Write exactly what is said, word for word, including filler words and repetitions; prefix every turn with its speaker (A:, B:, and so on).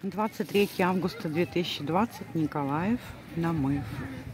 A: двадцать третье августа две тысячи двадцать, Николаев, намыв.